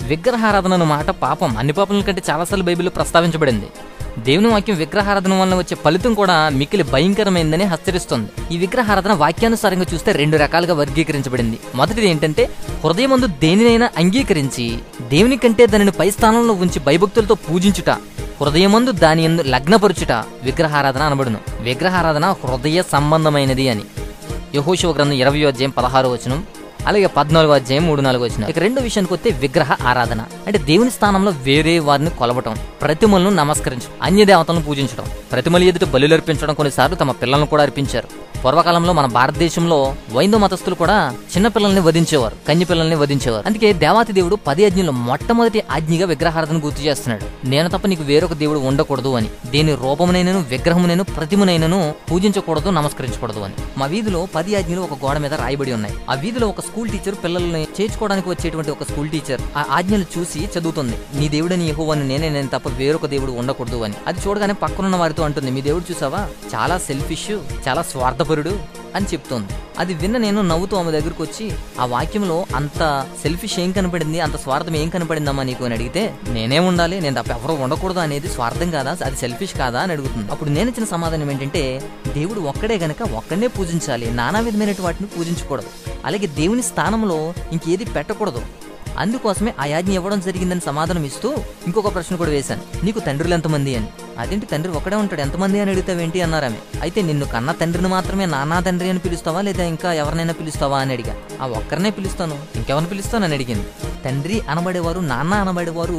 విగ్రహారాధన అన్న మాట పాపం. అన్ని పాపముల కంటే చాలాసార్లు బైబిల్లో ప్రస్తావించబడింది. దేవుని వాక్యం విగ్రహారాధన వలన వచ్చే ఫలితం కూడా మిక్కిలి భయంకరమైందని హెచ్చరిస్తుంది. ఈ విగ్రహారాధన వాక్యానుసారంగా చూస్తే 2 రకాలుగా వర్గీకరించబడింది. మొదటిది ఏంటంటే, హృదయమందు దేనినైనా అంగీకరించి దేవుని కంటే దానిని పై స్థానంలో ఉంచి భయభక్తులతో పూజించుట, హృదయమందు దాని యందు లగ్నపరుచుట విగ్రహారాధన అనబడును. విగ్రహారాధన హృదయ సంబంధమైనది అని యెహోషువ గ్రంథం 20వ అధ్యాయం 16వ వచనం, అలాగే 14వ అధ్యాయం 3-4 వచనం. ఇక రెండో విషయానికి వస్తే విగ్రహ ఆరాధన అంటే దేవుని స్థానంలో వేరే వారిని కొలవటం, ప్రతిమలను నమస్కరించడం, అన్య దేవతలను పూజించడం, ప్రతిమల ఎదుట బలులు అర్పించడం. కొన్నిసార్లు తమ పిల్లలను కూడా అర్పించారు. పూర్వకాలంలో మన భారతదేశంలో వైందో మతస్థులు కూడా చిన్న పిల్లల్ని వధించేవారు, కన్య పిల్లల్ని వధించేవారు. అందుకే దేవాతి దేవుడు 10 ఆజ్ఞల్లో మొట్టమొదటి ఆజ్ఞగా విగ్రహారాధన గుర్తు చేస్తున్నాడు. నేను తప్ప నీకు వేరొక దేవుడు ఉండకూడదు అని. దేని రూపమునైనను విగ్రహమునైను ప్రతిమనైనను పూజించకూడదు, నమస్కరించకూడదు అని. మా వీధిలో 10 ఆజ్ఞలు ఒక గోడ మీద రాయబడి ఉన్నాయి. ఆ వీధిలో ఒక స్కూల్ టీచర్ పిల్లల్ని చేర్చుకోవడానికి వచ్చేటువంటి ఒక స్కూల్ టీచర్ ఆ ఆజ్ఞలు చూసి చదువుతుంది. నీ దేవుడని యెహోవాను నేను తప్ప వేరొక దేవుడు ఉండకూడదు అని. అది చూడగానే పక్కనున్న వారితో అంటుంది, మీ దేవుడు చూసావా, చాలా సెల్ఫిష్, చాలా స్వార్థపరుడు అని చెప్తోంది. అది విన్న నేను నవ్వుతూ ఆమె దగ్గరకు వచ్చి, ఆ వాక్యంలో అంత సెల్ఫిష్ ఏం కనపడింది, అంత స్వార్థం ఏం కనపడిందమ్మా నీకు అని అడిగితే, నేనే ఉండాలి, నేను తప్ప ఎవరో ఉండకూడదు అనేది స్వార్థం కాదా, అది సెల్ఫిష్ కాదా అని అడుగుతుంది. అప్పుడు నేను ఇచ్చిన సమాధానం ఏంటంటే, దేవుడు ఒక్కడే గనక ఒక్కడనే పూజించాలి, నానా విధమైన వాటిని పూజించకూడదు. అలాగే దేవుని స్థానంలో ఇంకేది పెట్టకూడదు. అందుకోసమే ఆ యాజ్ఞ ఇవ్వడం జరిగిందని సమాధానం ఇస్తూ ఇంకొక ప్రశ్న కూడా వేశాను, నీకు తండ్రులు ఎంతమంది అని. అదేంటి తండ్రి ఒకడే ఉంటాడు, ఎంతమంది అని అడుగుతావేంటి అన్నారామె. అయితే నిన్ను కన్న తండ్రిని మాత్రమే నానా తండ్రి అని పిలుస్తావా, లేదా ఇంకా ఎవరినైనా పిలుస్తావా అని అడిగా. ఆ ఒక్కరినే పిలుస్తాను, ఇంకెవరిని పిలుస్తాను అని అడిగింది. తండ్రి అనబడేవారు, నాన్న అనబడేవారు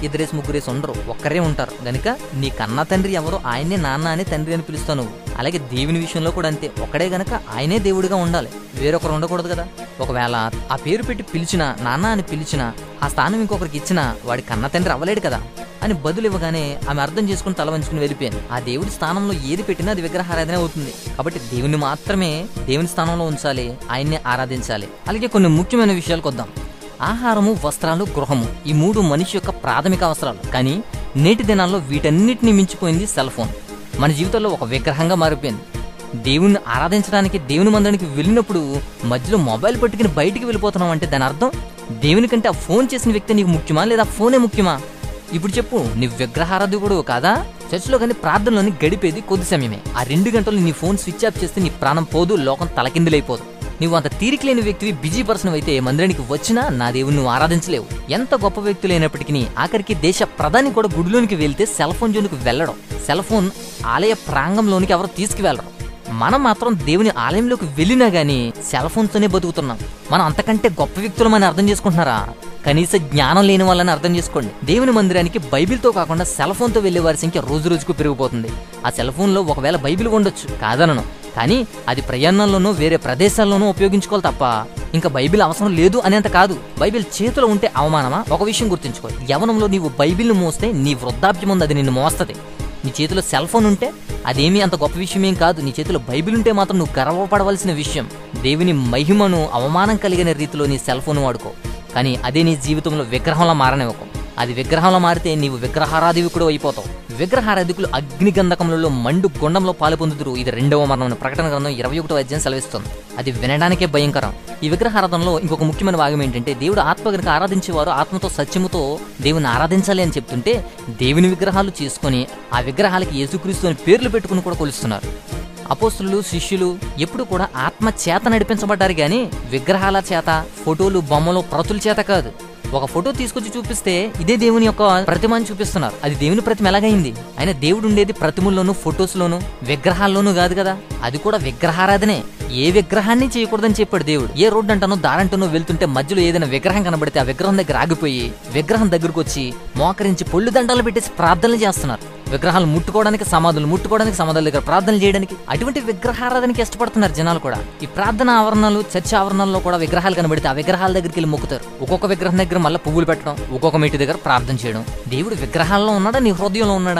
2-3 ఉండరు, ఒక్కరే ఉంటారు. గనుక నీ కన్న తండ్రి ఎవరో ఆయనే నాన్న అని తండ్రి అని పిలుస్తాను. అలాగే దేవుని విషయంలో కూడా అంతే, ఒక్కడే గనక ఆయనే దేవుడిగా ఉండాలి, వేరొకరు ఉండకూడదు కదా. ఒకవేళ ఆ పేరు పెట్టి పిలిచినా, నాన్న అని పిలిచినా, ఆ స్థానం ఇంకొకరికి ఇచ్చినా వాడి కన్న తండ్రి అవ్వలేడు కదా అని బదులు ఇవ్వగానే ఆమె అర్థం చేసుకుని తల వంచుకుని వెళ్ళిపోయాను. ఆ దేవుడి స్థానంలో ఏది పెట్టినా అది విగ్రహారాధన అవుతుంది. కాబట్టి దేవుని మాత్రమే దేవుని స్థానంలో ఉంచాలి, ఆయన్నే ఆరాధించాలి. అలాగే కొన్ని ముఖ్యమైన విషయాలకు వద్దాం. ఆహారము, వస్త్రాలు, గృహము, ఈ 3 మనిషి యొక్క ప్రాథమిక అవసరాలు. కానీ నేటి దినాల్లో వీటన్నిటిని మించిపోయింది సెల్ ఫోన్. మన జీవితంలో ఒక విగ్రహంగా మారిపోయింది. దేవుణ్ణి ఆరాధించడానికి దేవుని మందిరానికి వెళ్ళినప్పుడు మధ్యలో మొబైల్ పట్టుకుని బయటికి వెళ్ళిపోతున్నాం అంటే దాని అర్థం, దేవుని కంటే ఆ ఫోన్ చేసిన వ్యక్తి నీకు ముఖ్యమా, లేదా ఫోనే ముఖ్యమా? ఇప్పుడు చెప్పు, నీ విగ్రహారాధకుడు కాదా? చర్చిలో కానీ ప్రార్థనలోని గడిపేది కొద్ది సమయమే. ఆ 2 గంటలు నీ ఫోన్ స్విచ్ ఆఫ్ చేస్తే నీ ప్రాణం పోదు, లోకం తలకిందులైపోదు. నువ్వు అంత తీరిక లేని వ్యక్తివి, బిజీ పర్సన్ అయితే మందిరానికి వచ్చినా నా దేవుని నువ్వు ఆరాధించలేవు. ఎంత గొప్ప వ్యక్తులైనప్పటికీ ఆఖరికి దేశ ప్రధాని కూడా గుడిలోనికి వెళ్తే సెల్ ఫోన్ జోన్కి వెళ్ళడం, సెల్ ఫోన్ ఆలయ ప్రాంగంలోనికి ఎవరు తీసుకువెళ్ళడం. మనం మాత్రం దేవుని ఆలయంలోకి వెళ్ళినా గానీ సెల్ ఫోన్తోనే బతుకుతున్నాం. మనం అంతకంటే గొప్ప వ్యక్తులమని అర్థం చేసుకుంటున్నారా? కనీస జ్ఞానం లేని వాళ్ళని అర్థం చేసుకోండి. దేవుని మందిరానికి బైబిల్తో కాకుండా సెల్ ఫోన్తో వెళ్లే వారి సంఖ్య రోజు రోజుకు పెరిగిపోతుంది. ఆ సెల్ ఫోన్లో ఒకవేళ బైబిల్ ఉండొచ్చు, కాదనను, కానీ అది ప్రయాణంలోనూ వేరే ప్రదేశాల్లోనూ ఉపయోగించుకోవాలి తప్ప ఇంకా బైబిల్ అవసరం లేదు అనేంత కాదు. బైబిల్ చేతిలో ఉంటే అవమానమా? ఒక విషయం గుర్తుంచుకో, యవనంలో నీవు బైబిల్ని మోస్తే నీ వృద్ధాప్యం ఉంది, అది నిన్ను మోస్తుంది. నీ చేతిలో సెల్ ఫోన్ ఉంటే అదేమీ అంత గొప్ప విషయమేం కాదు. నీ చేతిలో బైబిల్ ఉంటే మాత్రం నువ్వు గర్వపడవలసిన విషయం. దేవుని మహిమను అవమానం కలిగిన రీతిలో నీ సెల్ ఫోన్ వాడుకో, కానీ అదే నీ జీవితంలో విగ్రహంలో మారనివ్వకు. అది విగ్రహంలో మారితే నీవు విగ్రహారాధికుడు అయిపోతావు. విగ్రహారాధికులు అగ్నిగంధకములలో మండు గుండంలో పాలు పొందుదురు. ఇది 2వ మరణం. ప్రకటన గ్రంథం 21వ అధ్యాయం సెలవిస్తుంది. అది వినడానికే భయంకరం. ఈ విగ్రహారాధనలో ఇంకొక ముఖ్యమైన భాగం ఏంటంటే, దేవుడు ఆత్మ గనుక ఆరాధించేవారు ఆత్మతో సత్యముతో దేవుని ఆరాధించాలి అని చెప్తుంటే, దేవుని విగ్రహాలు చేసుకుని ఆ విగ్రహాలకి యేసుక్రీస్తు అని పేర్లు పెట్టుకుని కూడా కొలుస్తున్నారు. అపోస్తులు, శిష్యులు ఎప్పుడు కూడా ఆత్మ చేత నడిపించబడ్డారు గాని విగ్రహాల చేత, ఫోటోలు, బొమ్మలు, ప్రతుల చేత కాదు. ఒక ఫోటో తీసుకొచ్చి చూపిస్తే ఇదే దేవుని యొక్క ప్రతిమ అని చూపిస్తున్నారు. అది దేవుని ప్రతిమ ఎలాగైంది? అయినా దేవుడు ఉండేది ప్రతిమల్లోనూ, ఫొటోస్లోనూ, విగ్రహాల్లోనూ కాదు కదా. అది కూడా విగ్రహారాధనే. ఏ విగ్రహాన్ని చేయకూడదని చెప్పాడు దేవుడు. ఏ రోడ్డు అంటానో దారంటానో వెళ్తుంటే మధ్యలో ఏదైనా విగ్రహం కనబడితే ఆ విగ్రహం దగ్గర ఆగిపోయి విగ్రహం దగ్గరకు వచ్చి మోకరించి పొళ్ళు దండాలు పెట్టేసి ప్రార్థనలు చేస్తున్నారు. విగ్రహాలు ముట్టుకోవడానికి, సమాధుల దగ్గర ప్రార్థనలు చేయడానికి, అటువంటి విగ్రహారాధనకి ఇష్టపడుతున్నారు జనాలు కూడా. ఈ ప్రార్థన ఆవరణలు, చర్చ ఆవరణల్లో కూడా విగ్రహాలు కనబడితే ఆ విగ్రహాల దగ్గరికి వెళ్ళి మొక్కుతారు. ఒక్కొక్క విగ్రహం దగ్గర మళ్ళీ పువ్వులు పెట్టడం, ఒక్కొక్క మెట్టు దగ్గర ప్రార్థన చేయడం. దేవుడు విగ్రహాల్లో ఉన్నాడా, నీ హృదయంలో ఉన్నాడా?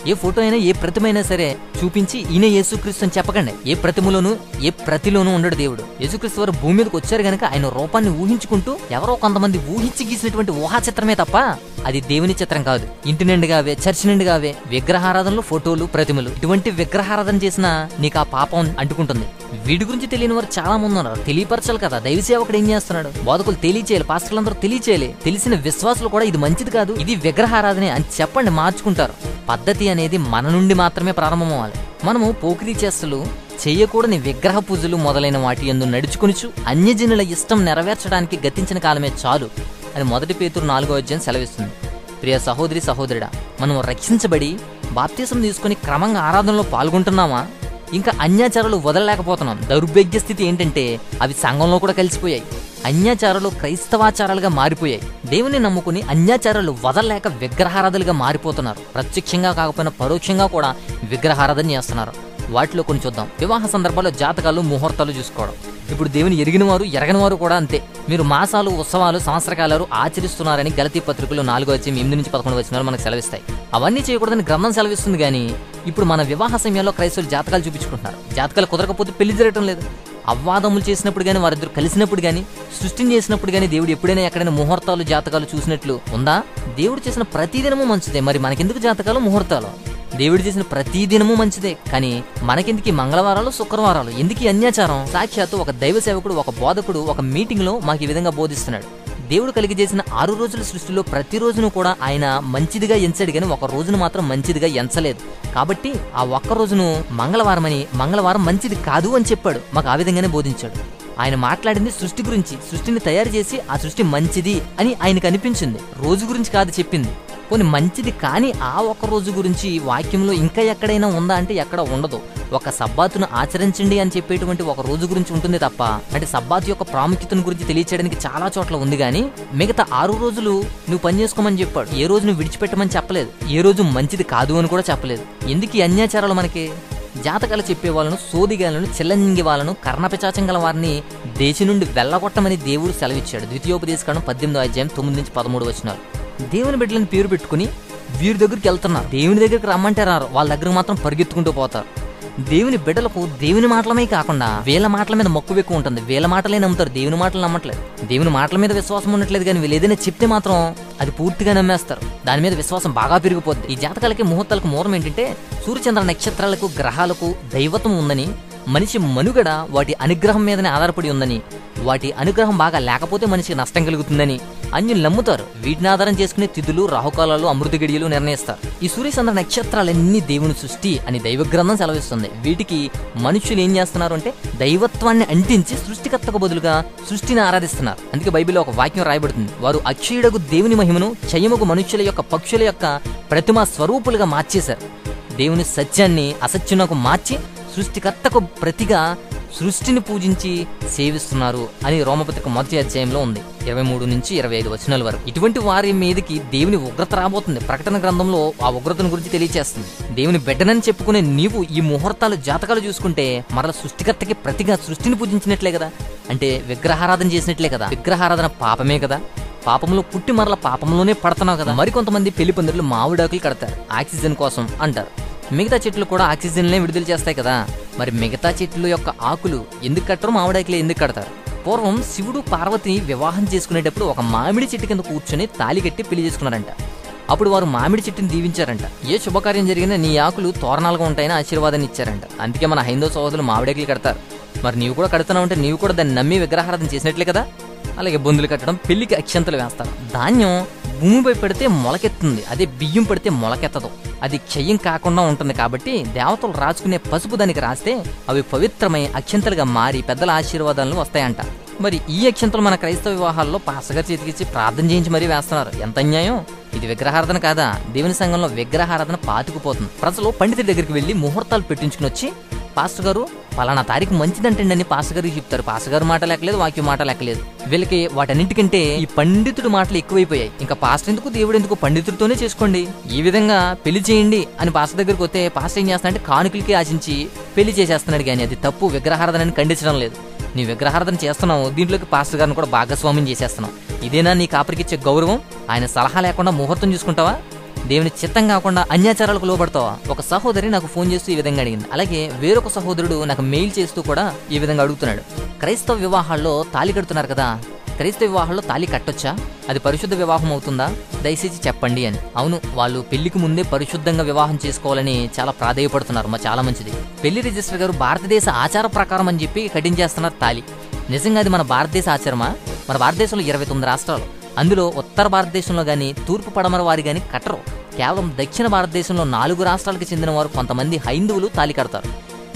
ఏ ఫోటో అయినా ఏ ప్రతిమ అయినా సరే చూపించి ఈయన యేసుక్రీస్తు అని చెప్పకండి. ఏ ప్రతిమలోను ఏ ప్రతిలోనూ ఉండడు దేవుడు. యేసుక్రీస్తు వారు భూమి మీదకి వచ్చారు గనక ఆయన రూపాన్ని ఊహించుకుంటూ ఎవరో కొంతమంది ఊహించి గీసినటువంటి ఊహా చిత్రమే తప్ప అది దేవుని చిత్రం కాదు. ఇంటి నిండుగావే, చర్చి నిండుగావే విగ్రహారాధనలు, ఫోటోలు, ప్రతిమలు. ఇటువంటి విగ్రహారాధన చేసినా నీకు ఆ పాపం అంటుకుంటుంది. వీటి గురించి తెలియని వారు చాలా మంది ఉన్నారు. తెలియపరచాలి కదా. దైవ సేవకుడు ఏం చేస్తున్నాడు? బోధకులు తెలియచేయాలి, పాస్టర్లందరూ తెలియచేయాలి. తెలిసిన విశ్వాసులు కూడా ఇది మంచిది కాదు, ఇది విగ్రహారాధనే అని చెప్పండి, మార్చుకుంటారు. పద్ధతి అనేది మన నుండి మాత్రమే ప్రారంభమవ్వాలి. మనము పోకిరీ చేష్టలు, చెయ్యకూడని విగ్రహ పూజలు మొదలైన వాటి యందు నడుచుకునిచు అన్యజనుల ఇష్టం నెరవేర్చడానికి గతించిన కాలమే చాలు అని 1 పేతురు 4వ అధ్యాయం సెలవిస్తుంది. ప్రియ సహోదరి సహోదరుడా, మనం రక్షించబడి బాప్తిసం తీసుకుని క్రమంగా ఆరాధనలో పాల్గొంటున్నామా? ఇంకా అన్యాచారాలు వదలలేకపోతున్నాం. దౌర్భాగ్య స్థితి ఏంటంటే అవి సంఘంలో కూడా కలిసిపోయాయి. అన్యాచారాలు క్రైస్తవాచారాలుగా మారిపోయాయి. దేవుని నమ్ముకుని అన్యాచారాలు వదలలేక విగ్రహారాధనలుగా మారిపోతున్నారు. ప్రత్యక్షంగా కాకపోయినా పరోక్షంగా కూడా విగ్రహారాధన చేస్తున్నారు. వాటిలో కొన్ని చూద్దాం. వివాహ సందర్భాల్లో జాతకాలు, ముహూర్తాలు చూసుకోవడం. ఇప్పుడు దేవుని ఎరిగిన వారు, ఎరగని వారు కూడా అంతే. మీరు మాసాలు, ఉత్సవాలు, సంవత్సరకాలాలు ఆచరిస్తున్నారని గలతీ పత్రికలు 4వ అధ్యాయం 8 నుంచి 11 వచనాలు మనకు సెలవిస్తాయి. అవన్నీ చేయకూడదని గ్రంథం సెలవిస్తుంది. కానీ ఇప్పుడు మన వివాహ సమయంలో క్రైస్తవులు జాతకాలు చూపించుకుంటున్నారు. జాతకాలు కుదరకపోతే పెళ్లి జరగటం లేదు. అవ్వాదములు చేసినప్పుడు గానీ, వారిద్దరు కలిసినప్పుడు గానీ, సృష్టిని చేసినప్పుడు గానీ దేవుడు ఎప్పుడైనా ఎక్కడైనా ముహూర్తాలు, జాతకాలు చూసినట్లు ఉందా? దేవుడు చేసిన ప్రతి దినము మంచిదే. మరి మనకెందుకు జాతకాలు, ముహూర్తాలు? దేవుడు చేసిన ప్రతి దినము మంచిదే, కానీ మనకెందుకు మంగళవారాలు, శుక్రవారాలు? ఎందుకు అన్యాచారం? సాక్షాత్తు ఒక దైవ సేవకుడు, ఒక బోధకుడు ఒక మీటింగ్ లో మాకు ఈ విధంగా బోధిస్తున్నాడు. దేవుడు కలిగి చేసిన 6 రోజుల సృష్టిలో ప్రతి రోజును కూడా ఆయన మంచిదిగా ఎంచాడు, కానీ ఒక రోజును మాత్రం మంచిదిగా ఎంచలేదు. కాబట్టి ఆ ఒక్క రోజును మంగళవారం అని, మంగళవారం మంచిది కాదు అని చెప్పాడు. మాకు ఆ విధంగానే బోధించాడు. ఆయన మాట్లాడింది సృష్టి గురించి. సృష్టిని తయారు చేసి ఆ సృష్టి మంచిది అని ఆయనకు అనిపించింది. రోజు గురించి కాదు చెప్పింది. కొన్ని మంచిది కానీ ఆ ఒక్క రోజు గురించి వాక్యంలో ఇంకా ఎక్కడైనా ఉందా అంటే ఎక్కడ ఉండదు. ఒక సబ్బాతును ఆచరించండి అని చెప్పేటువంటి ఒక రోజు గురించి ఉంటుంది తప్ప, అంటే సబ్బాతు యొక్క ప్రాముఖ్యతను గురించి తెలియచేయడానికి చాలా చోట్ల ఉంది. కానీ మిగతా 6 రోజులు నువ్వు పని చేసుకోమని చెప్పాడు. ఏ రోజు నువ్వు విడిచిపెట్టమని చెప్పలేదు. ఏ రోజు మంచిది కాదు అని కూడా చెప్పలేదు. ఎందుకు ఈ అన్యాచారాలు మనకి? జాతకాలు చెప్పే వాళ్ళను, సోదిగాలను, చిల్లంగి వాళ్ళను, కర్ణపిచాచం గల వారిని దేశం నుండి వెళ్ళగొట్టమని దేవుడు సెలవిచ్చాడు. ద్వితీయోపదేశకాండం 18వ అధ్యాయం 9 నుంచి 13 వచనాలు. దేవుని బిడ్డలను పేరు పెట్టుకుని వీరి దగ్గరికి వెళ్తున్నారు. దేవుని దగ్గరికి రమ్మంటే రారు, వాళ్ళ దగ్గరకు మాత్రం పరిగెత్తుకుంటూ పోతారు. దేవుని బిడ్డలకు దేవుని మాటలమే కాకుండా వీళ్ళ మాటల మీద మక్కువ ఎక్కువ ఉంటుంది. వీళ్ళ మాటలే నమ్ముతారు, దేవుని మాటలు నమ్మట్లేదు. దేవుని మాటల మీద విశ్వాసం ఉండట్లేదు, కానీ వీళ్ళు ఏదైనా చెప్తే మాత్రం అది పూర్తిగా నమ్మేస్తారు. దాని మీద విశ్వాసం బాగా పెరిగిపోద్ది. ఈ జాతకాలకి, ముహూర్తాలకు మూలం ఏంటంటే సూర్యచంద్ర నక్షత్రాలకు, గ్రహాలకు దైవత్వం ఉందని, మనిషి మనుగడ వాటి అనుగ్రహం మీదనే ఆధారపడి ఉందని, వాటి అనుగ్రహం బాగా లేకపోతే మనిషికి నష్టం కలుగుతుందని అన్యులు నమ్ముతారు. వీటిని ఆధారం చేసుకునే తిథులు, రాహుకాలాలు, అమృత గడియలు నిర్ణయిస్తారు. ఈ సూర్యచంద్ర నక్షత్రాలన్నీ దేవుని సృష్టి అని దైవ గ్రంథం సెలవిస్తుంది. వీటికి మనుషులు ఏం చేస్తున్నారు అంటే దైవత్వాన్ని అంటించి సృష్టికర్తకు బదులుగా సృష్టిని ఆరాధిస్తున్నారు. అందుకే బైబిల్లో ఒక వాక్యం రాయబడుతుంది, వారు అక్షయుడకు దేవుని మహిమను క్షయముకు మనుష్యుల యొక్క, పక్షుల యొక్క ప్రతిమా స్వరూపులుగా మార్చేశారు. దేవుని సత్యాన్ని అసత్యునకు మార్చి సృష్టికర్తకు ప్రతిగా సృష్టిని పూజించి సేవిస్తున్నారు అని రోమపత్రిక 1వ అధ్యాయంలో ఉంది. 23 నుంచి 25 వచనాల వరకు. ఇటువంటి వారి మీదకి దేవుని ఉగ్రత రాబోతుంది. ప్రకటన గ్రంథంలో ఆ ఉగ్రతను గురించి తెలియచేస్తుంది. దేవుని బిడ్డనని చెప్పుకునే నీవు ఈ ముహూర్తాలు, జాతకాలు చూసుకుంటే మరల సృష్టికర్తకి ప్రతిగా సృష్టిని పూజించినట్లే కదా, అంటే విగ్రహారాధన చేసినట్లే కదా. విగ్రహారాధన పాపమే కదా. పాపంలో పుట్టి మరల పాపంలోనే పడుతున్నావు కదా. మరికొంతమంది పెళ్లి పందిర్లు మామిడాకులు కడతారు, ఆక్సిజన్ కోసం అంటారు. మిగతా చెట్లు కూడా ఆక్సిజన్లే విడుదల చేస్తాయి కదా. మరి మిగతా చెట్లు యొక్క ఆకులు ఎందుకు కట్టరు, మామిడాకులు ఎందుకు కడతారు? పూర్వం శివుడు పార్వతిని వివాహం చేసుకునేటప్పుడు ఒక మామిడి చెట్టు కింద కూర్చొని తాళి కట్టి పెళ్లి చేసుకున్నారంట. అప్పుడు వారు మామిడి చెట్టుని దీవించారంట. ఏ శుభకార్యం జరిగినా నీ ఆకులు తోరణాలుగా ఉంటాయని ఆశీర్వాదాన్ని ఇచ్చారంట. అందుకే మన హైందవ సహోదరులు మామిడాకులు కడతారు. మరి నీవు కూడా కడుతున్నావు అంటే నీవు కూడా దాన్ని నమ్మి విగ్రహారాధన చేసినట్లే కదా. అలాగే బొందులు కట్టడం, పెళ్లికి అక్షంతలు వేస్తారు. ధాన్యం భూమిపై పెడితే మొలకెత్తుంది, అదే బియ్యం పెడితే మొలకెత్తదు. అది క్షయం కాకుండా ఉంటుంది. కాబట్టి దేవతలు రాసుకునే పసుపు దానికి రాస్తే అవి పవిత్రమై అక్షంతలుగా మారి పెద్దల ఆశీర్వాదాలను వస్తాయంట. మరి ఈ అక్షంతలు మన క్రైస్తవ వివాహాల్లో పాస్టర్ చేతికిచ్చి ప్రార్థన చేయించి మరీ వేస్తున్నారు. ఎంత అన్యాయం! ఇది విగ్రహారాధన కాదా? దేవుని సంఘంలో విగ్రహారాధన పాతుకుపోతుంది. ప్రజలు పండితుడి దగ్గరికి వెళ్లి ముహూర్తాలు పెట్టించుకుని వచ్చి, పాస్టర్ గారు పలానా తారీఖు మంచిదంటండి అని పాస్టర్ గారికి చెప్తారు. పాస్టర్ గారు మాట లెక్కలేదు, వాక్యం మాట లెక్కలేదు. వీళ్ళకి వాటన్నింటికంటే ఈ పండితుడి మాటలు ఎక్కువైపోయాయి. ఇంకా పాస్టర్ ఎందుకు, దేవుడు ఎందుకు, పండితుడితోనే చేసుకోండి, ఈ విధంగా పెళ్లి చేయండి అని పాస్టర్ దగ్గరికి వస్తే పాస్టర్ ఏం చేస్తానంటే కానుకలకి ఆశించి పెళ్లి చేసేస్తున్నాడు. కానీ అది తప్పు. విగ్రహారాధనని ఖండించడం లేదు. నీ విగ్రహారాధన చేస్తున్నావు, దీంట్లోకి పాస్టర్ గారిని కూడా భాగస్వామ్యం చేసేస్తున్నావు. ఇదేనా నీ కాపరికిచ్చే గౌరవం? ఆయన సలహా లేకుండా ముహూర్తం చూసుకుంటావా? దేవుని చిత్తం కాకుండా అన్యాచారాలకు లోబడతావా? ఒక సహోదరి నాకు ఫోన్ చేస్తూ ఈ విధంగా అడిగింది. అలాగే వేరొక సహోదరుడు నాకు మెయిల్ చేస్తూ కూడా ఈ విధంగా అడుగుతున్నాడు. క్రైస్తవ వివాహాల్లో తాళి కడుతున్నారు కదా, క్రైస్తవ వివాహాల్లో తాళి కట్టొచ్చా? అది పరిశుద్ధ వివాహం అవుతుందా? దయచేసి చెప్పండి అని. అవును, వాళ్ళు పెళ్లికి ముందే పరిశుద్ధంగా వివాహం చేసుకోవాలని చాలా ప్రాధేయపడుతున్నారు. చాలా మంచిది. పెళ్లి రిజిస్టర్ గారు భారతదేశ ఆచార ప్రకారం అని చెప్పి కట్టించేస్తున్నారు తాళి. నిజంగా అది మన భారతదేశ ఆచారమా? మన భారతదేశంలో 29 రాష్ట్రాలు, అందులో ఉత్తర భారతదేశంలో గానీ తూర్పు పడమర వారి గానీ కట్టరు. కేవలం దక్షిణ భారతదేశంలో 4 రాష్ట్రాలకు చెందిన వారు కొంతమంది హైందువులు తాళి కడతారు.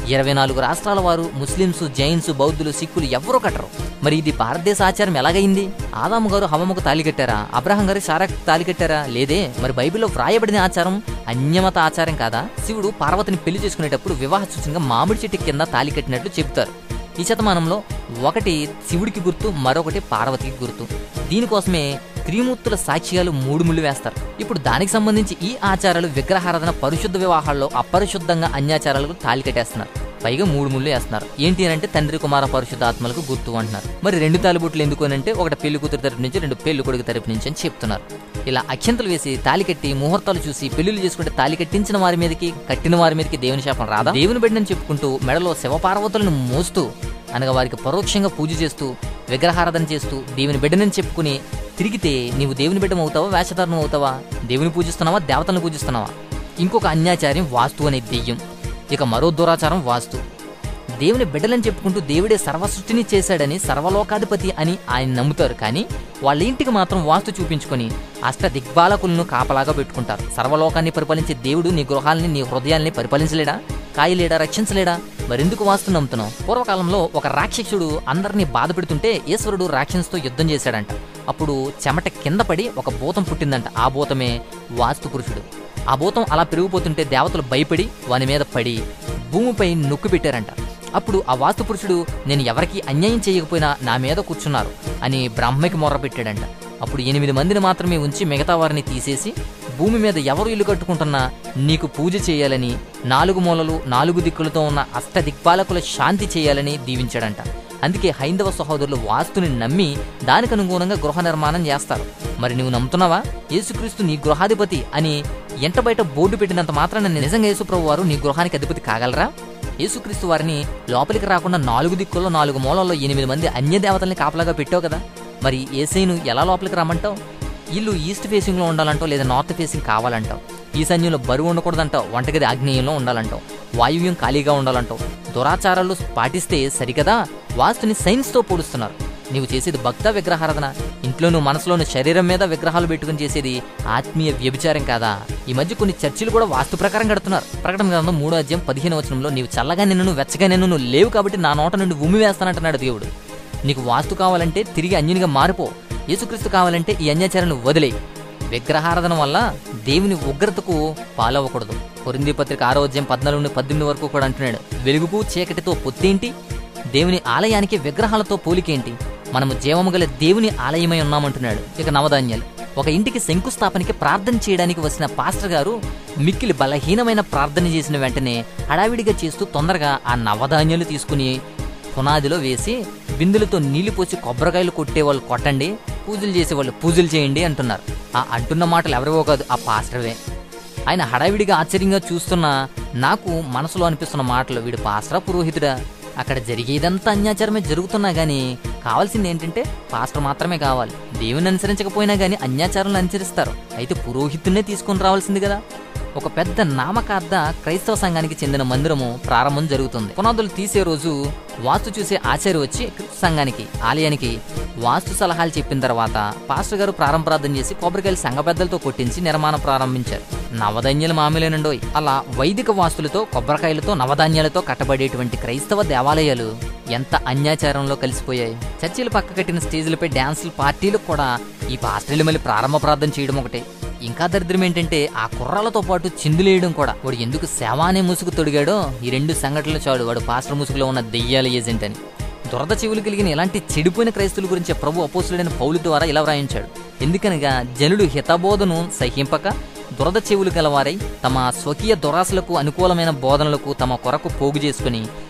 24 రాష్ట్రాల వారు ముస్లింసు, జైన్స్, బౌద్ధులు, సిక్కులు ఎవ్వరూ కట్టరు. మరి ఇది భారతదేశ ఆచారం ఎలాగైంది? ఆదాము గారు హవ్వమ్మకు తాళి కట్టారా? అబ్రహం గారు శారాకు తాళి కట్టారా? లేదే. మరి బైబిల్లో వ్రాయబడిన ఆచారం అన్యమత ఆచారం కాదా? శివుడు పార్వతిని పెళ్లి చేసుకునేటప్పుడు వివాహ సూచనగా మామిడి చెట్టు కింద తాళి కట్టినట్లు చెబుతారు. ఈ శతమానంలో ఒకటి శివుడికి గుర్తు, మరొకటి పార్వతికి గుర్తు. దీనికోసమే త్రిమూర్తుల సాక్ష్యాలు 3 ముళ్ళు వేస్తారు. ఇప్పుడు దానికి సంబంధించి ఈ ఆచారాలు విగ్రహారాధన, పరిశుద్ధ వివాహాల్లో అపరిశుద్ధంగా అన్యాచారాలకు తాళి కట్టేస్తున్నారు. పైగా 3 ముళ్ళు వేస్తున్నారు. ఏంటి అంటే తండ్రి, కుమార, పరిశుద్ధ ఆత్మలకు గుర్తు అంటున్నారు. మరి 2 తాలిబొట్లు ఎందుకు అంటే ఒకటి పెళ్లి కూతురు తరపు నుంచి, 2 పెళ్లి కొడుకు తరపు నుంచి అని చెప్తున్నారు. ఇలా అక్షంతలు వేసి తాళి కట్టి ముహూర్తాలు చూసి పెళ్లిళ్ళు చేసుకుంటే తాళి కట్టించిన వారి మీదకి, కట్టిన వారి మీదకి దేవుని శాపం రాదా? దేవుని బిడ్డని చెప్పుకుంటూ మెడలో శివపార్వతులను మోస్తూ, అనగా వారికి పరోక్షంగా పూజ చేస్తూ, విగ్రహారాధన చేస్తూ దేవుని బిడ్డనని చెప్పుకుని తిరిగితే నీవు దేవుని బిడ్డం అవుతావా, వేషధారణం అవుతావా? దేవుని పూజిస్తున్నావా, దేవతలను పూజిస్తున్నావా? ఇంకొక అన్యాచార్యం వాస్తు అనే దెయ్యం. ఇక మరో దురాచారం వాస్తు. దేవుని బిడ్డలని చెప్పుకుంటూ దేవుడే సర్వసృష్టిని చేశాడని, సర్వలోకాధిపతి అని ఆయన నమ్ముతారు. కానీ వాళ్ళ ఇంటికి మాత్రం వాస్తు చూపించుకొని అష్ట దిగ్బాలకులను కాపలాగా పెట్టుకుంటారు. సర్వలోకాన్ని పరిపాలించే దేవుడు నీ గృహాలని, నీ హృదయాల్ని పరిపాలించలేడా? కాయలేడా? రక్షించలేడా? మరెందుకు వాస్తు నమ్ముతున్నావు? పూర్వకాలంలో ఒక రాక్షసుడు అందరినీ బాధ పెడుతుంటే ఈశ్వరుడు రాక్షసుతో యుద్ధం చేశాడంట. అప్పుడు చెమట కింద పడి ఒక భూతం పుట్టిందంట. ఆ భూతమే వాస్తు పురుషుడు. ఆ భూతం అలా పెరిగిపోతుంటే దేవతలు భయపడి వాని మీద పడి భూమిపై నొక్కు పెట్టారంట. అప్పుడు ఆ వాస్తు పురుషుడు, నేను ఎవరికి అన్యాయం చేయకపోయినా నా మీద కూర్చున్నారు అని బ్రహ్మకి మొర్ర పెట్టాడంట. అప్పుడు 8 మందిని మాత్రమే ఉంచి మిగతా వారిని తీసేసి భూమి మీద ఎవరు ఇల్లు కట్టుకుంటున్నా నీకు పూజ చేయాలని, 4 మూలలు 4 దిక్కులతో ఉన్న అష్ట దిక్పాలకుల శాంతి చేయాలని దీవించాడంట. అందుకే హైందవ సహోదరులు వాస్తుని నమ్మి దానికి అనుగుణంగా గృహ నిర్మాణం చేస్తారు. మరి నువ్వు నమ్ముతున్నావా? యేసుక్రీస్తు నీ గృహాధిపతి అని ఎంట బయట బోర్డు పెట్టినంత మాత్రాన నిజంగా యేసుప్రభు వారు నీ గృహానికి అధిపతి కాగలరా? యేసుక్రీస్తు వారిని లోపలికి రాకుండా 4 దిక్కుల్లో 4 మూలల్లో 8 మంది అన్య దేవతల్ని కాపలాగా పెట్టావు కదా. మరి యేసయ్యను ఎలా లోపలికి రమ్మంటావు? ఇల్లు ఈస్ట్ ఫేసింగ్లో ఉండాలంటావు, లేదా నార్త్ ఫేసింగ్ కావాలంటావు. ఈశాన్యంలో బరువు ఉండకూడదంటావు, వంటగది ఆగ్నేయంలో ఉండాలంటావు, వాయువ్యం ఖాళీగా ఉండాలంటావు. దురాచారాలు పాటిస్తే సరికదా? వాస్తుని సైన్స్తో పోలుస్తున్నారు. నీవు చేసేది భక్త విగ్రహారాధన. ఇంట్లోనూ మనసులోను శరీరం మీద విగ్రహాలు పెట్టుకుని చేసేది ఆత్మీయ వ్యభిచారం కాదా? ఈ మధ్య కొన్ని చర్చిలు కూడా వాస్తు ప్రకారం కడుతున్నారు. ప్రకటన గ్రంథం 3వ అధ్యాయం 15వ వచనంలో నీవు చల్లగా నిన్ను, వెచ్చగా నిన్ను లేవు కాబట్టి నా నోట నుండి ఉమ్మి వేస్తానంటున్నాడు దేవుడు. నీకు వాస్తు కావాలంటే తిరిగి అన్యునిగా మారిపో. యేసుక్రీస్తు కావాలంటే ఈ అన్యాచారాలను వదిలే. విగ్రహారాధన వల్ల దేవుని ఉగ్రతకు పాలవ్వకూడదు. కొరింథీ పత్రిక 6వ అధ్యాయం 14 నుండి 18 వరకు కూడా అంటున్నాడు, వెలుగుకు చీకటితో పొత్తేంటి? దేవుని ఆలయానికి విగ్రహాలతో పోలికేంటి? మనము జీవము గల దేవుని ఆలయమై ఉన్నామంటున్నాడు. ఇక నవధాన్యాలు. ఒక ఇంటికి శంకుస్థాపనకి ప్రార్థన చేయడానికి వచ్చిన పాస్టర్ గారు మిక్కిలి బలహీనమైన ప్రార్థన చేసిన వెంటనే హడావిడిగా చేస్తూ తొందరగా ఆ నవధాన్యాలు తీసుకుని పునాదిలో వేసి బిందులతో నీళ్లు పోసి కొబ్బరికాయలు కొట్టేవాళ్ళు కొట్టండి, పూజలు చేసేవాళ్ళు పూజలు చేయండి అంటున్నారు. ఆ అంటున్న మాటలు ఎవరివో కాదు, ఆ పాస్టర్వే. ఆయన హడావిడిగా ఆశ్చర్యంగా చూస్తున్న నాకు మనసులో అనిపిస్తున్న మాటలు, వీడు పాస్టరా పురోహితుడా? అక్కడ జరిగేదంతా అన్యాచారమే జరుగుతున్నా గానీ కావాల్సింది ఏంటంటే పాస్టర్ మాత్రమే కావాలి. దేవుని అనుసరించకపోయినా గానీ అన్యాచారాలను అనుసరిస్తారు. అయితే పురోహితున్నే తీసుకొని రావాల్సింది కదా. ఒక పెద్ద నామకార్థ క్రైస్తవ సంఘానికి చెందిన మందిరము ప్రారంభం జరుగుతుంది. పునాదులు తీసే రోజు వాస్తు చూసే ఆచార్య వచ్చి సంఘానికి, ఆలయానికి వాస్తు సలహాలు చెప్పిన తర్వాత పాస్టర్ గారు ప్రారంభార్థన చేసి కొబ్బరికాయలు సంఘ పెద్దలతో కొట్టించి నిర్మాణం ప్రారంభించారు. నవధాన్యాలు మామూలేనండోయ్. అలా వైదిక వాస్తులతో, కొబ్బరికాయలతో, నవధాన్యాలతో కట్టబడేటువంటి క్రైస్తవ దేవాలయాలు ఎంత అన్యాచారంలో కలిసిపోయాయి. చర్చిలు పక్క కట్టిన స్టేజ్లపై డాన్సులు, పార్టీలు కూడా ఈ పాస్టర్లు మళ్ళీ ప్రారంభ ప్రార్థన చేయడం ఒకటే. ఇంకా దరిద్రం ఏంటంటే ఆ కుర్రాలతో పాటు చిందులేయడం కూడా. వాడు ఎందుకు సేవ అనే ముసుగు తొడిగాడో ఈ 2 సంఘటనలు చాలు వాడు పాస్టర్ ముసుగులో ఉన్న దెయ్యాల ఏజెంట్ అని. దురద చెవులు కలిగిన ఇలాంటి చెడిపోయిన క్రైస్తువుల గురించి ప్రభు అపోస్తులైన పౌలు ద్వారా ఇలా వ్రాయించాడు. ఎందుకనగా జనులు హితబోధను సహింపక దురద చెవులు గలవారై తమ స్వకీయ దురాశలకు అనుకూలమైన బోధనలకు తమ కొరకు పోగు చేసుకుని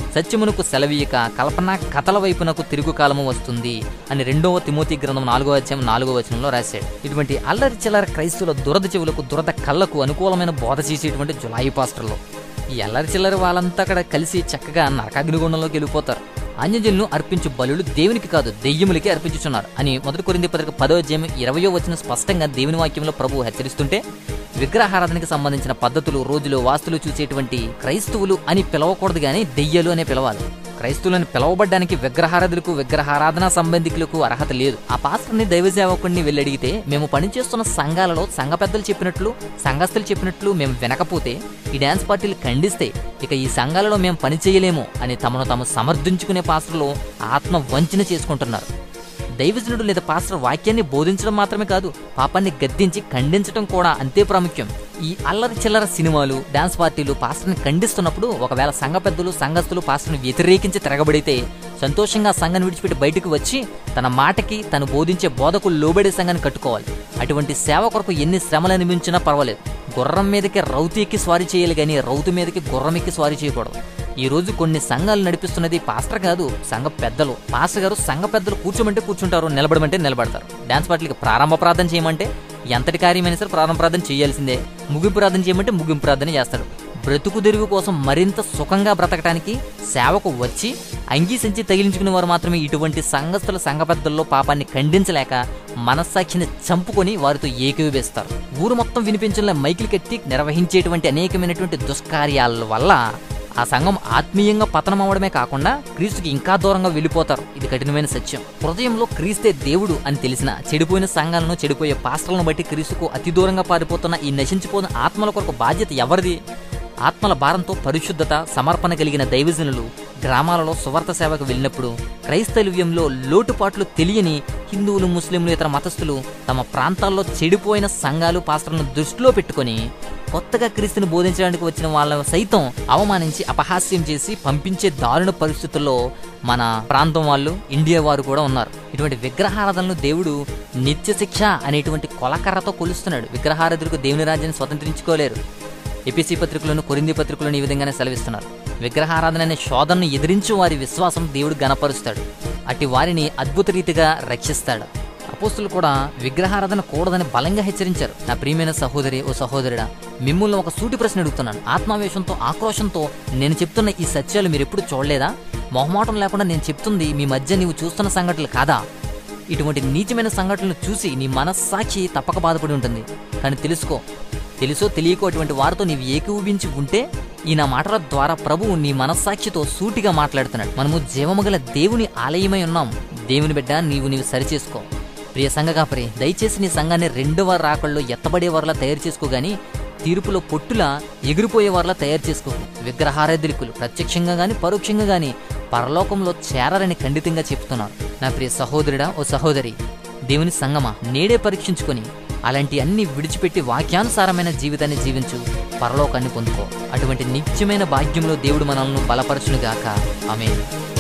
సత్యమునకు సెలవీయక కల్పన కథల వైపునకు తిరుగు కాలము వస్తుంది అని 2వ తిమోతి గ్రంథం 4వ అధ్యాయం 4వ వచనంలో రాశాడు. ఇటువంటి అల్లరి చిల్లర క్రైస్తువుల దురద చెవులకు దురద కళ్ళకు అనుకూలమైన బోధ చేసేటువంటి జులాయి పాస్టర్లు. ఈ అల్లరి చిల్లర వాళ్ళంతా అక్కడ కలిసి చక్కగా నరకాగ్నిగుండంలోకి వెళ్ళిపోతారు. అన్యజనులను అర్పించు బలులు దేవునికి కాదు దెయ్యములకే అర్పించుచున్నారు అని 1 కొరింథీ పత్రిక 10వ అధ్యాయం 20వ వచనం స్పష్టంగా దేవుని వాక్యంలో ప్రభువు హెచ్చరిస్తుంటే, విగ్రహారాధనకి సంబంధించిన పద్ధతులు, రోజులు, వాస్తులు చూసేటువంటి క్రైస్తవులు అని పిలవకూడదు గానీ దెయ్యాలు అనే పిలవాలి. క్రైస్తవులను పిలవబడ్డానికి విగ్రహారాధులకు, విగ్రహారాధనా సంబంధికులకు అర్హత లేదు. ఆ పాస్టర్ని, దైవ సేవకుడిని వెళ్ళి అడిగితే, మేము పనిచేస్తున్న సంఘాలలో సంఘ పెద్దలు చెప్పినట్లు, సంఘస్థులు చెప్పినట్లు మేము వినకపోతే, ఈ డ్యాన్స్ పార్టీలు ఖండిస్తే ఇక ఈ సంఘాలలో మేము పని చేయలేము అని తమను తాము సమర్థించుకునే పాస్టర్లు ఆత్మ వంచన చేసుకుంటున్నారు. దైవజనుడు లేదా పాస్టర్ వాక్యాన్ని బోధించడం మాత్రమే కాదు, పాపాన్ని గద్దించి ఖండించడం కూడా అంతే ప్రాముఖ్యం. ఈ అల్లరి చిల్లర సినిమాలు, డాన్స్ పార్టీలు పాస్టర్ని ఖండిస్తున్నప్పుడు ఒకవేళ సంఘ పెద్దలు, సంఘస్థులు పాస్టర్ని వ్యతిరేకించి తిరగబడితే సంతోషంగా సంఘాన్ని విడిచిపెట్టి బయటకు వచ్చి తన మాటకి తను బోధించే బోధకు లోబడే సంఘాన్ని కట్టుకోవాలి. అటువంటి సేవ కొరకు ఎన్ని శ్రమలు అనిపించినా పర్వాలేదు. గుర్రం మీదకి రౌతు ఎక్కి స్వారీ చేయాలి కానీ రౌతు మీదకి గుర్రం ఎక్కి స్వారీ చేయకూడదు. ఈ రోజు కొన్ని సంఘాలు నడిపిస్తున్నది పాస్టర్ కాదు, సంఘ పెద్దలు. పాస్టర్ గారు సంఘ పెద్దలు కూర్చోమంటే కూర్చుంటారు, నిలబడమంటే నిలబడతారు. డాన్స్ పార్టీలకు ప్రారంభ ప్రార్థన చేయమంటే ఎంతటి కార్యమైనా సరే ప్రారంభ ప్రార్థన చేయాల్సిందే. ముగింపు ప్రార్థన చేయమంటే ముగింపు ప్రార్థన చేస్తాడు. బ్రతుకు తెరుగు కోసం మరింత సుఖంగా బ్రతకడానికి సేవకు వచ్చి అంగీసించి తగిలించుకునే వారు మాత్రమే ఇటువంటి సంఘస్థుల, సంఘ పెద్దల్లో పాపాన్ని ఖండించలేక మనస్సాక్షిని చంపుకొని వారితో ఏకీభవిస్తారు. ఊరు మొత్తం వినిపించలే మైకిల్ కట్టి నిర్వహించేటువంటి అనేకమైనటువంటి దుష్కార్యాల వల్ల ఆ సంఘం ఆత్మీయంగా పతనం అవడమే కాకుండా క్రీస్తుకి ఇంకా దూరంగా వెళ్ళిపోతారు. ఇది కఠినమైన సత్యం. హృదయంలో క్రీస్తే దేవుడు అని తెలిసిన చెడిపోయిన సంఘాలను, చెడిపోయే పాస్టర్లను బట్టి క్రీస్తుకు అతి దూరంగా పారిపోతున్న ఈ నశించిపోయిన ఆత్మల కొరకు బాధ్యత ఎవరిది? ఆత్మల భారంతో పరిశుద్ధత, సమర్పణ కలిగిన దైవజనులు గ్రామాలలో సువార్త సేవకు వెళ్ళినప్పుడు క్రైస్తవ్యంలో లోటుపాట్లు తెలియని హిందువులు, ముస్లింలు, ఇతర మతస్థులు తమ ప్రాంతాల్లో చెడిపోయిన సంఘాలు, పాస్టర్లను దృష్టిలో పెట్టుకొని కొత్తగా క్రీస్తుని బోధించడానికి వచ్చిన వాళ్ళ సైతం అవమానించి అపహాస్యం చేసి పంపించే దారుణ పరిస్థితుల్లో మన ప్రాంతం వాళ్ళు, ఇండియా వారు కూడా ఉన్నారు. ఇటువంటి విగ్రహారాధనలు దేవుడు నిత్య శిక్ష అనేటువంటి కొలకర్రతో కొలుస్తున్నాడు. విగ్రహారాధులకు దేవుని రాజ్యాన్ని స్వతంత్రించుకోలేరు. ఎపిసి పత్రికలను, కొరింథీ పత్రికలను ఈ విధంగానే సెలవిస్తున్నారు. విగ్రహారాధన అనే శోధనను ఎదిరించు వారి విశ్వాసం దేవుడు గణపరుస్తాడు. అట్టి వారిని అద్భుత రీతిగా రక్షిస్తాడు. అపోస్తులు కూడా విగ్రహారాధన కూడదని బలంగా హెచ్చరించారు. నా ప్రియమైన సహోదరి, ఓ సహోదరుడా, మిమ్మల్ని ఒక సూటి ప్రశ్న అడుగుతున్నాను. ఆత్మావేశంతో, ఆక్రోశంతో నేను చెప్తున్న ఈ సత్యాలు మీరు ఎప్పుడు చూడలేదా? మొహమాటం లేకుండా నేను చెప్తుంది మీ మధ్య నీవు చూస్తున్న సంఘటనలు కాదా? ఇటువంటి నీచమైన సంఘటనలు చూసి నీ మనస్సాక్షి తప్పక బాధపడి ఉంటుంది. కానీ తెలుసో తెలియకో అటువంటి వారితో నీవు ఏకీభవించి ఉంటే ఈ నా మాటల ద్వారా ప్రభువు నీ మనస్సాక్షితో సూటిగా మాట్లాడుతున్నాడు. మనము జీవమగల దేవుని ఆలయమై ఉన్నాం. దేవుని బిడ్డ, నీవు సరిచేసుకో. ప్రియ సంఘ కాపరి, దయచేసి నీ సంఘాన్ని 2వ రాకల్లో ఎత్తబడే వారిలా తయారు చేసుకోగాని తీర్పులో పొట్టులా ఎగిరిపోయే వారిలా తయారు చేసుకో. విగ్రహారాధికులు ప్రత్యక్షంగా గాని పరోక్షంగా గాని పరలోకంలో చేరారని ఖండితంగా చెప్తున్నారు. నా ప్రియ సహోదరుడా, ఓ సహోదరి, దేవుని సంగమా, నేడే పరీక్షించుకొని అలాంటి అన్ని విడిచిపెట్టి వాక్యానుసారమైన జీవితాన్ని జీవించు, పరలోకాన్ని పొందుకో. అటువంటి నిత్యమైన భాగ్యంలో దేవుడు మనల్ని బలపరచునుగాక. ఆమేన్.